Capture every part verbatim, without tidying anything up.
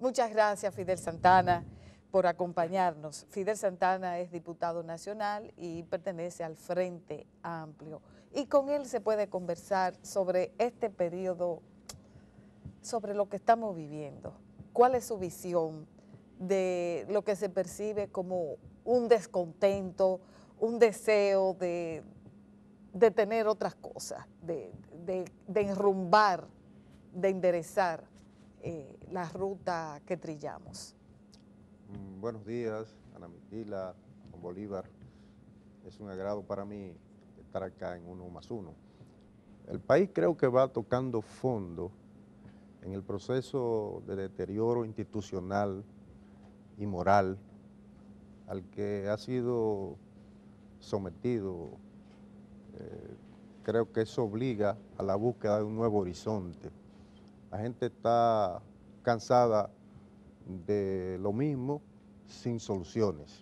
Muchas gracias, Fidel Santana, por acompañarnos. Fidel Santana es diputado nacional y pertenece al Frente Amplio. Y con él se puede conversar sobre este periodo, sobre lo que estamos viviendo. ¿Cuál es su visión de lo que se percibe como un descontento, un deseo de, de tener otras cosas, de, de, de enrumbar, de enderezar eh, la ruta que trillamos? Mm, buenos días, Ana Miquila, Juan Bolívar. Es un agrado para mí estar acá en Uno más Uno. El país creo que va tocando fondo en el proceso de deterioro institucional y moral al que ha sido sometido. Eh, creo que eso obliga a la búsqueda de un nuevo horizonte. La gente está cansada de lo mismo sin soluciones,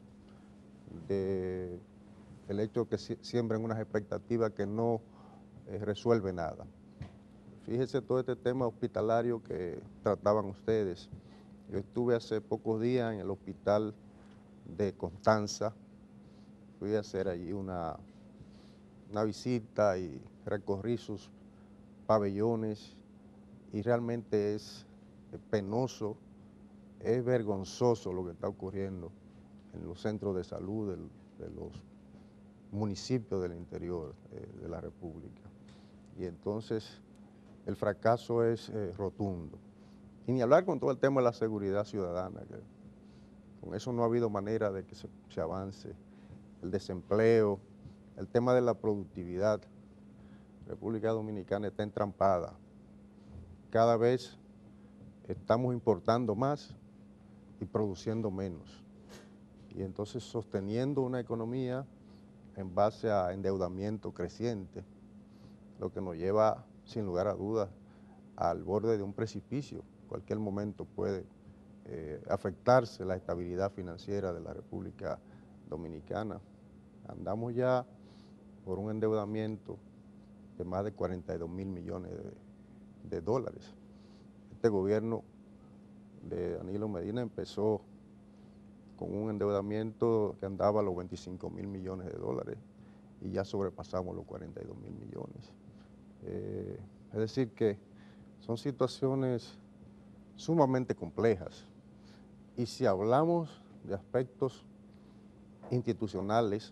de el hecho de que siembran unas expectativas que no eh, resuelve nada. Fíjese todo este tema hospitalario que trataban ustedes. Yo estuve hace pocos días en el hospital de Constanza, fui a hacer allí una, una visita y recorrí sus pabellones y realmente es penoso, es vergonzoso lo que está ocurriendo en los centros de salud del, de los municipios del interior eh, de la República. Y entonces el fracaso es eh, rotundo. Y ni hablar con todo el tema de la seguridad ciudadana, que con eso no ha habido manera de que se, se avance. El desempleo, el tema de la productividad. República Dominicana está entrampada. Cada vez estamos importando más y produciendo menos. Y entonces sosteniendo una economía en base a endeudamiento creciente, lo que nos lleva, sin lugar a dudas, al borde de un precipicio. En cualquier momento puede eh, afectarse la estabilidad financiera de la República Dominicana. Andamos ya por un endeudamiento de más de cuarenta y dos mil millones de, de dólares. Este gobierno de Danilo Medina empezó con un endeudamiento que andaba a los veinticinco mil millones de dólares y ya sobrepasamos los cuarenta y dos mil millones. Eh, es decir que son situaciones sumamente complejas y si hablamos de aspectos institucionales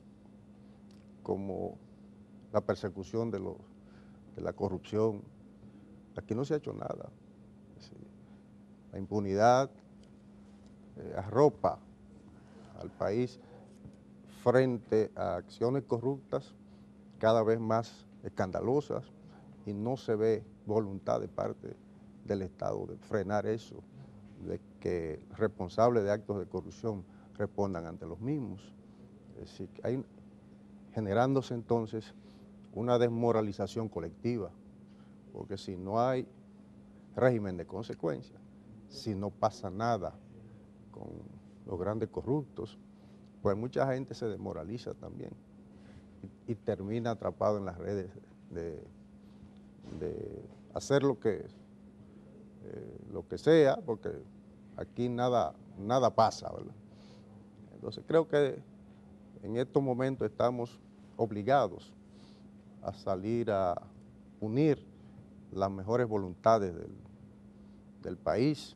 como la persecución de, los, de la corrupción, aquí no se ha hecho nada. Sí. La impunidad eh, arropa al país frente a acciones corruptas cada vez más escandalosas y no se ve voluntad de parte del Estado de frenar eso, de que responsables de actos de corrupción respondan ante los mismos. Es decir, hay generándose entonces una desmoralización colectiva, porque si no hay régimen de consecuencia, si no pasa nada con los grandes corruptos, pues mucha gente se desmoraliza también y, y termina atrapado en las redes de, de hacer lo que, eh, lo que sea, porque aquí nada, nada pasa, ¿verdad? Entonces creo que en estos momentos estamos obligados a salir a unir las mejores voluntades del, del país,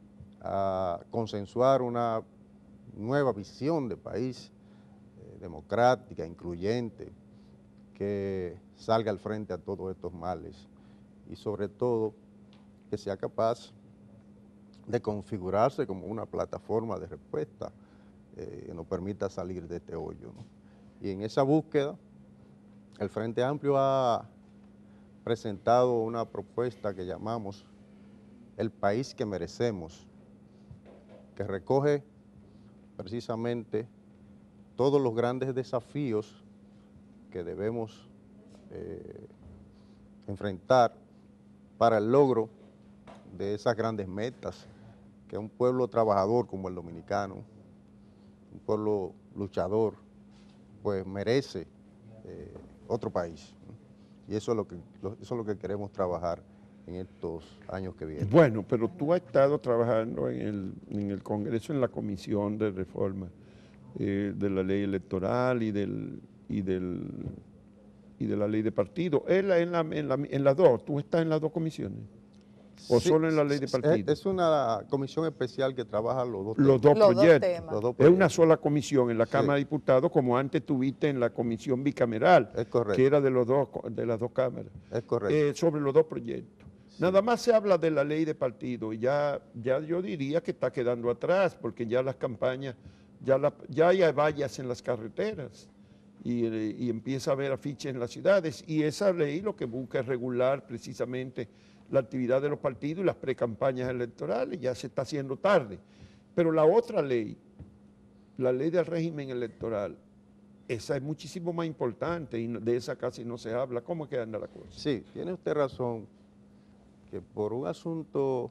a consensuar una nueva visión de país eh, democrática, incluyente, que salga al frente a todos estos males y sobre todo que sea capaz de configurarse como una plataforma de respuesta eh, que nos permita salir de este hoyo, ¿no? Y en esa búsqueda, el Frente Amplio ha presentado una propuesta que llamamos El País que Merecemos, que recoge precisamente todos los grandes desafíos que debemos eh, enfrentar para el logro de esas grandes metas que un pueblo trabajador como el dominicano, un pueblo luchador, pues merece eh, otro país, ¿no? Y eso es, lo que, eso es lo que queremos trabajar en estos años que vienen. Bueno, pero tú has estado trabajando en el, en el Congreso, en la Comisión de Reforma eh, de la Ley Electoral y del... Y del y de la ley de partido. ¿En, la, en, la, en, la, en las dos? ¿Tú estás en las dos comisiones? ¿O Sí, solo en la ley de partido? Es una comisión especial que trabaja los dos los temas. Dos los proyectos. Dos temas. Los dos Es proyectos. una sola comisión en la Sí. Cámara de Diputados, como antes tuviste en la comisión bicameral, Es correcto. que era de, los dos, de las dos cámaras. Es correcto. Eh, sobre los dos proyectos. Sí. Nada más se habla de la ley de partido y ya, ya yo diría que está quedando atrás, porque ya las campañas, ya, la, ya hay vallas en las carreteras. Y, y empieza a haber afiches en las ciudades, y esa ley lo que busca es regular precisamente la actividad de los partidos y las precampañas electorales. Ya se está haciendo tarde. Pero la otra ley, la ley del régimen electoral, esa es muchísimo más importante y de esa casi no se habla. ¿Cómo es que anda la cosa? Sí, tiene usted razón, que por un asunto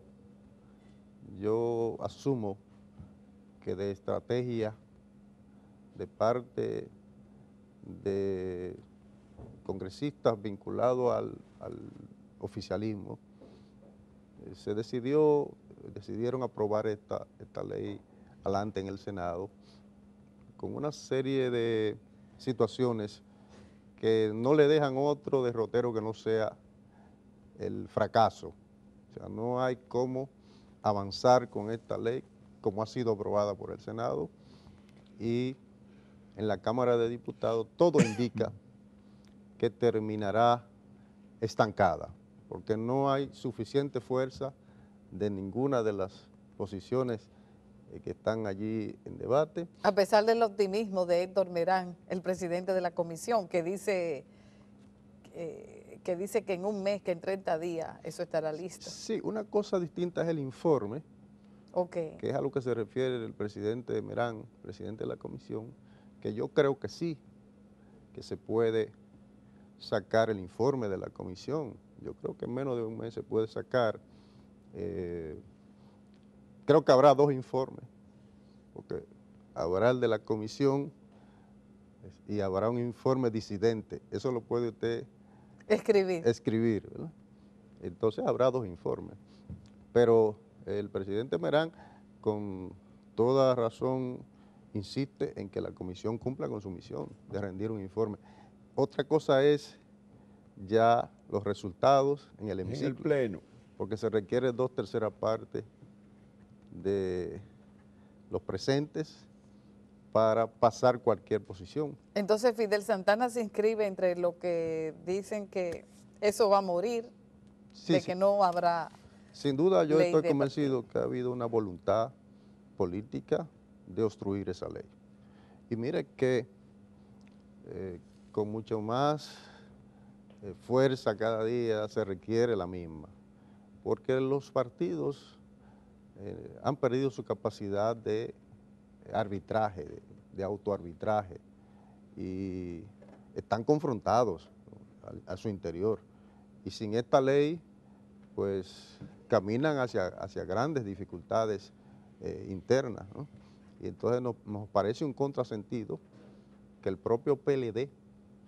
yo asumo que de estrategia de parte de congresistas vinculados al, al oficialismo, eh, se decidió, decidieron aprobar esta, esta ley adelante en el Senado con una serie de situaciones que no le dejan otro derrotero que no sea el fracaso. O sea, no hay cómo avanzar con esta ley como ha sido aprobada por el Senado, y en la Cámara de Diputados todo indica que terminará estancada, porque no hay suficiente fuerza de ninguna de las posiciones eh, que están allí en debate. A pesar del optimismo de Héctor Merán, el presidente de la comisión, que dice, eh, que dice que en un mes, que en treinta días, eso estará listo. Sí, una cosa distinta es el informe, Okay. que es a lo que se refiere el presidente Merán, presidente de la comisión, que yo creo que sí, que se puede sacar el informe de la comisión. Yo creo que en menos de un mes se puede sacar. Eh, creo que habrá dos informes, porque habrá el de la comisión y habrá un informe disidente. Eso lo puede usted escribir. escribir, ¿verdad? Entonces habrá dos informes. Pero el presidente Merán, con toda razón, insiste en que la comisión cumpla con su misión de rendir un informe. Otra cosa es ya los resultados en el hemiciclo. En el pleno. Porque se requiere dos terceras partes de los presentes para pasar cualquier posición. Entonces Fidel Santana se inscribe entre lo que dicen que eso va a morir, Sí, de sí. que no habrá. Sin duda yo ley estoy de convencido partido. que ha habido una voluntad política de obstruir esa ley. Y mire que eh, con mucho más eh, fuerza cada día se requiere la misma, porque los partidos eh, han perdido su capacidad de arbitraje, de, de autoarbitraje, y están confrontados, ¿no?, a, a su interior. Y sin esta ley, pues caminan hacia, hacia grandes dificultades eh, internas, ¿no? Y entonces nos, nos parece un contrasentido que el propio P L D,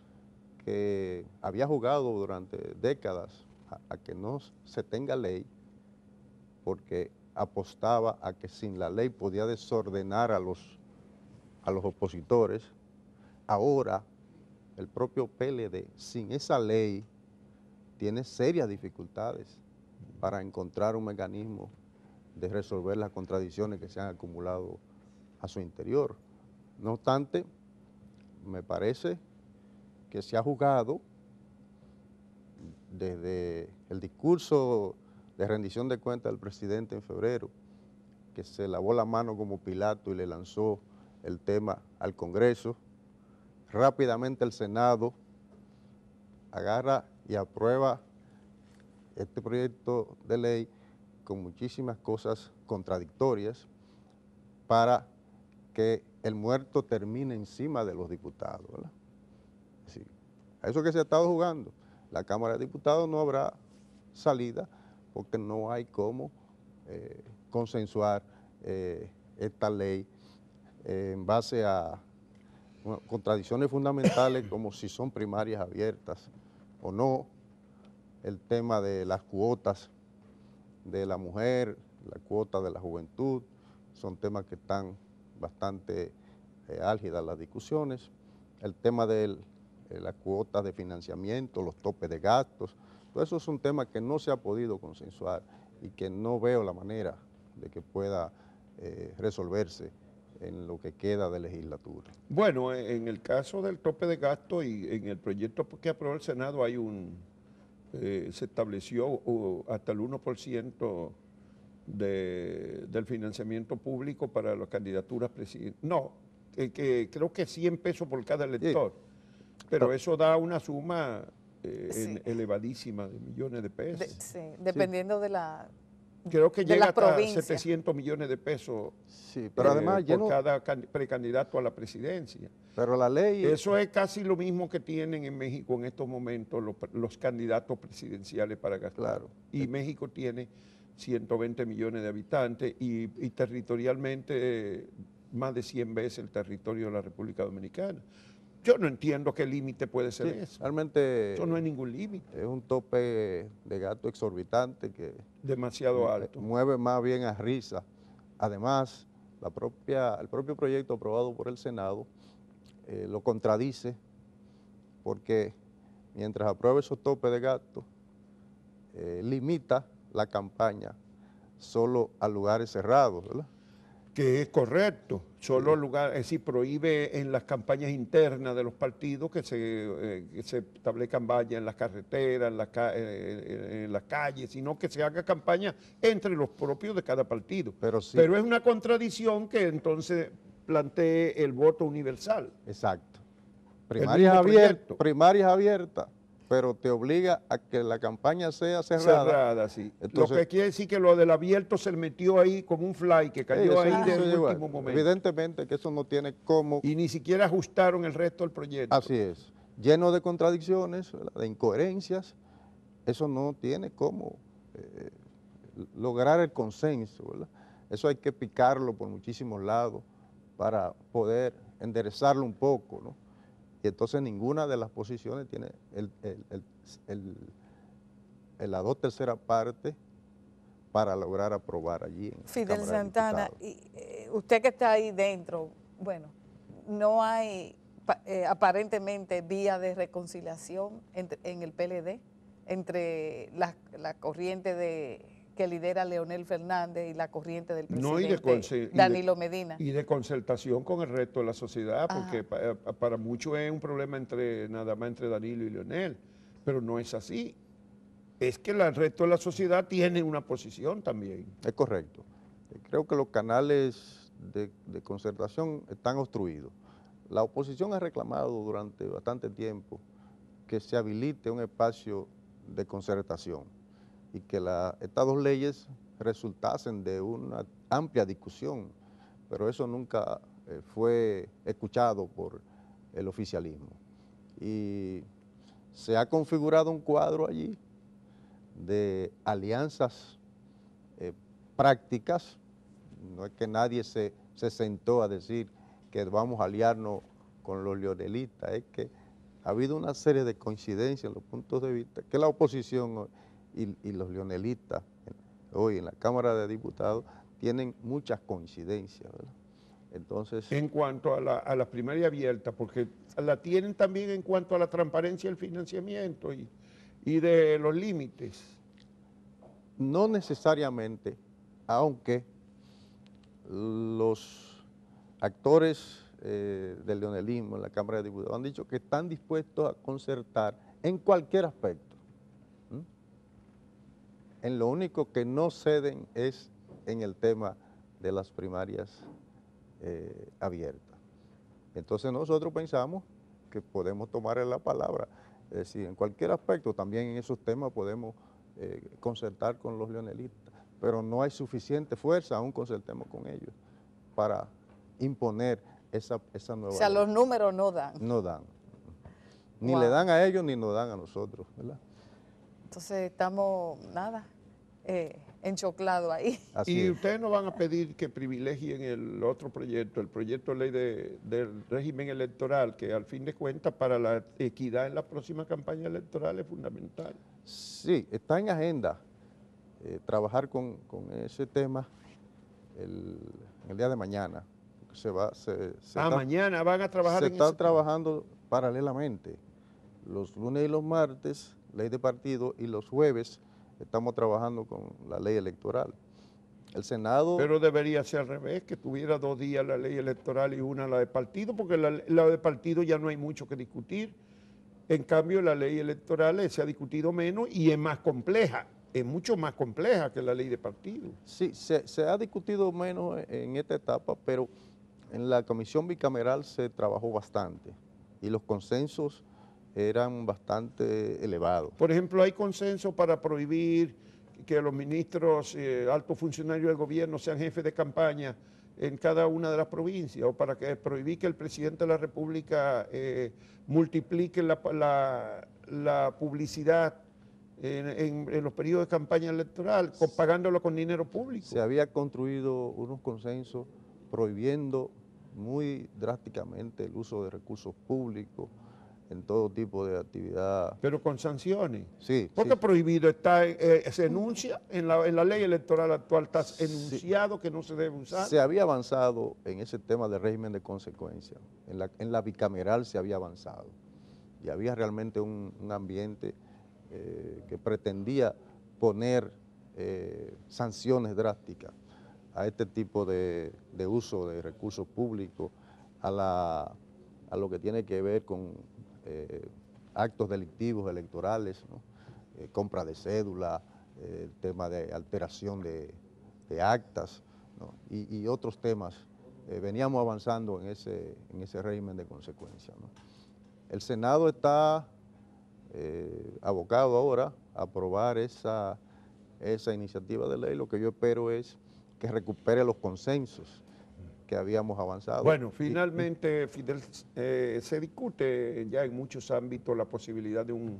que había jugado durante décadas a, a que no se tenga ley, porque apostaba a que sin la ley podía desordenar a los, a los opositores, ahora el propio P L D, sin esa ley, tiene serias dificultades para encontrar un mecanismo de resolver las contradicciones que se han acumulado a su interior. No obstante, me parece que se ha jugado desde el discurso de rendición de cuentas del presidente en febrero, que se lavó la mano como Pilato y le lanzó el tema al Congreso. Rápidamente el Senado agarra y aprueba este proyecto de ley con muchísimas cosas contradictorias para que el muerto termine encima de los diputados, ¿verdad? Sí. A eso que se ha estado jugando. La Cámara de Diputados no habrá salida porque no hay cómo eh, consensuar eh, esta ley eh, en base a bueno, contradicciones fundamentales como si son primarias abiertas o no, el tema de las cuotas de la mujer, la cuota de la juventud, son temas que están bastante eh, álgidas las discusiones. El tema de eh, las cuotas de financiamiento, los topes de gastos, todo eso es un tema que no se ha podido consensuar y que no veo la manera de que pueda eh, resolverse en lo que queda de legislatura. Bueno, en el caso del tope de gasto y en el proyecto que aprobó el Senado hay un, eh, se estableció uh, hasta el uno por ciento de, del financiamiento público para las candidaturas presidenciales. No, que, que creo que cien pesos por cada elector, sí. Pero eso da una suma eh, sí. en, elevadísima de millones de pesos. De, sí, dependiendo sí. de la... Creo que de llega hasta setecientos millones de pesos sí, pero eh, además, por lleno, cada precandidato a la presidencia. Pero la ley... Eso es casi lo mismo que tienen en México en estos momentos los, los candidatos presidenciales para gastar. Claro. Y eh. México tiene ciento veinte millones de habitantes y, y territorialmente eh, más de cien veces el territorio de la República Dominicana. Yo no entiendo qué límite puede ser sí, eso. Realmente eso no es ningún límite. Es un tope de gasto exorbitante que demasiado alto. Mueve más bien a risa. Además, la propia, el propio proyecto aprobado por el Senado eh, lo contradice porque mientras apruebe esos topes de gasto, eh, limita la campaña solo a lugares cerrados, ¿verdad? Que es correcto, solo sí. lugar, es decir, prohíbe en las campañas internas de los partidos que se, eh, que se establezcan vallas en las carreteras, en, la, eh, en las calles, sino que se haga campaña entre los propios de cada partido. Pero, sí. Pero es una contradicción que entonces plantee el voto universal. Exacto. Primarias abiertas, primarias abiertas, pero te obliga a que la campaña sea cerrada. Cerrada, sí. Entonces, lo que quiere decir que lo del abierto se metió ahí como un fly que cayó eso, ahí eso del último igual. momento. Evidentemente que eso no tiene cómo... Y ni siquiera ajustaron el resto del proyecto. Así es. Lleno de contradicciones, ¿verdad? De incoherencias, eso no tiene cómo eh, lograr el consenso, ¿verdad? Eso hay que picarlo por muchísimos lados para poder enderezarlo un poco, ¿no? Y entonces ninguna de las posiciones tiene el, el, el, el, el la dos tercera parte para lograr aprobar allí en Fidel Santana, y, eh, usted que está ahí dentro, bueno, no hay eh, aparentemente vía de reconciliación entre, en el P L D entre la, la corriente de que lidera Leonel Fernández y la corriente del presidente no, y de Danilo y de, Medina. Y de concertación con el resto de la sociedad, porque para, para muchos es un problema entre nada más entre Danilo y Leonel, pero no es así. Es que el resto de la sociedad tiene una posición también. Es correcto. Creo que los canales de, de concertación están obstruidos. La oposición ha reclamado durante bastante tiempo que se habilite un espacio de concertación y que la, estas dos leyes resultasen de una amplia discusión, pero eso nunca eh, fue escuchado por el oficialismo. Y se ha configurado un cuadro allí de alianzas eh, prácticas, no es que nadie se, se sentó a decir que vamos a aliarnos con los leonelistas, es que ha habido una serie de coincidencias en los puntos de vista, que la oposición y, y los leonelistas hoy en la Cámara de Diputados tienen muchas coincidencias, ¿verdad? Entonces, en cuanto a la, a la primaria abierta, porque la tienen también en cuanto a la transparencia del financiamiento y, y de los límites. No necesariamente, aunque los actores eh, del leonelismo en la Cámara de Diputados han dicho que están dispuestos a concertar en cualquier aspecto. ¿Mm? En lo único que no ceden es en el tema de las primarias eh, abiertas. Entonces nosotros pensamos que podemos tomar la palabra, es decir, en cualquier aspecto, también en esos temas podemos eh, concertar con los leonelistas, pero no hay suficiente fuerza, aún concertemos con ellos, para imponer esa, esa nueva O sea, ley. Los números no dan. No dan. Ni Wow. le dan a ellos ni nos dan a nosotros, ¿verdad? Entonces estamos, nada, eh, enchoclados ahí. Así y es. ustedes no van a pedir que privilegien el otro proyecto, el proyecto de ley de, del régimen electoral, que al fin de cuentas para la equidad en la próxima campaña electoral es fundamental. Sí, está en agenda eh, trabajar con, con ese tema el, el día de mañana. Se va, se, se ah, está, mañana van a trabajar se en está ese tema. trabajando paralelamente. Los lunes y los martes, ley de partido, y los jueves estamos trabajando con la ley electoral. El Senado... Pero debería ser al revés, que tuviera dos días la ley electoral y una la de partido, porque la, la de partido ya no hay mucho que discutir. En cambio, la ley electoral se ha discutido menos y es más compleja, es mucho más compleja que la ley de partido. Sí, se, se ha discutido menos en esta etapa, pero en la comisión bicameral se trabajó bastante y los consensos eran bastante elevados. Por ejemplo, hay consenso para prohibir que los ministros, eh, altos funcionarios del gobierno sean jefes de campaña en cada una de las provincias, o para que prohibir que el presidente de la República eh, multiplique la, la, la publicidad en, en, en los periodos de campaña electoral, con, pagándolo con dinero público. Se había construido unos consensos prohibiendo muy drásticamente el uso de recursos públicos en todo tipo de actividad. Pero con sanciones. Sí. Porque sí. prohibido está, eh, se enuncia, en la, en la ley electoral actual está enunciado sí. que no se debe usar. Se había avanzado en ese tema de régimen de consecuencia. En la, en la bicameral se había avanzado. Y había realmente un, un ambiente eh, que pretendía poner eh, sanciones drásticas a este tipo de, de uso de recursos públicos, a, la, a lo que tiene que ver con eh, actos delictivos electorales, ¿no? eh, compra de cédula, eh, el tema de alteración de, de actas, ¿no? y, y otros temas. Eh, veníamos avanzando en ese, en ese régimen de consecuencia, ¿no? El Senado está eh, abocado ahora a aprobar esa, esa iniciativa de ley. Lo que yo espero es que recupere los consensos que habíamos avanzado. Bueno, finalmente, Fidel, eh, se discute ya en muchos ámbitos la posibilidad de un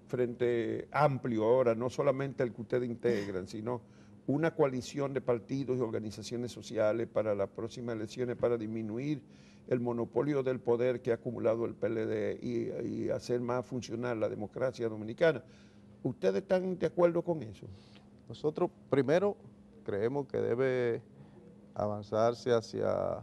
frente amplio ahora, no solamente el que ustedes integran, sino una coalición de partidos y organizaciones sociales para las próximas elecciones para disminuir el monopolio del poder que ha acumulado el P L D y, y hacer más funcional la democracia dominicana. ¿Ustedes están de acuerdo con eso? Nosotros primero creemos que debe avanzarse hacia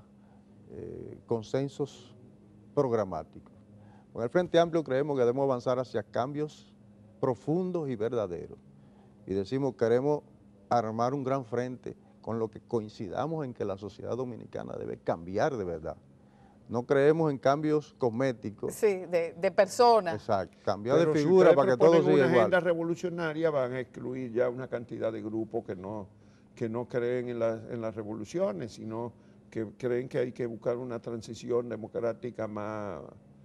eh, consensos programáticos. Con el Frente Amplio creemos que debemos avanzar hacia cambios profundos y verdaderos. Y decimos, queremos armar un gran frente con lo que coincidamos en que la sociedad dominicana debe cambiar de verdad. No creemos en cambios cosméticos. Sí, de, de personas. Exacto, cambiar Pero de si figura para que todo proponen siga una igual. agenda revolucionaria, van a excluir ya una cantidad de grupos que no, que no creen en, la, en las revoluciones, sino que creen que hay que buscar una transición democrática más,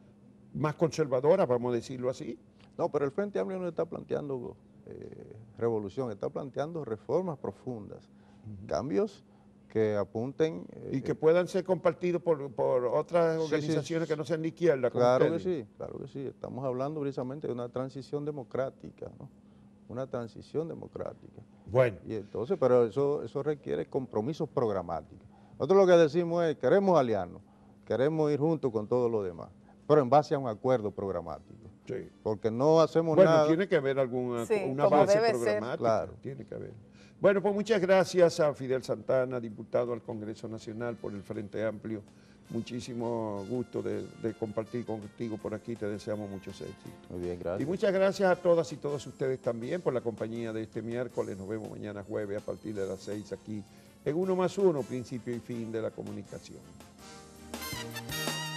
más conservadora, vamos a decirlo así. No, pero el Frente Amplio no está planteando eh, revolución, está planteando reformas profundas, uh-huh. cambios que apunten... Eh, y que puedan ser compartidos por, por otras sí, organizaciones sí, que no sean de izquierda. Claro que sí, claro que sí. Estamos hablando precisamente de una transición democrática, ¿no? Una transición democrática. Bueno. Y entonces, pero eso, eso requiere compromisos programáticos. Nosotros lo que decimos es, queremos aliarnos, queremos ir juntos con todos los demás, pero en base a un acuerdo programático. Sí. Porque no hacemos bueno, nada... Bueno, tiene que haber alguna sí, una base programática. Ser. Claro. Tiene que haber. Bueno, pues muchas gracias a Fidel Santana, diputado al Congreso Nacional por el Frente Amplio. Muchísimo gusto de, de compartir contigo por aquí, te deseamos muchos éxitos. Muy bien, gracias. Y muchas gracias a todas y todos ustedes también por la compañía de este miércoles. Nos vemos mañana jueves a partir de las seis aquí en Uno más Uno, principio y fin de la comunicación.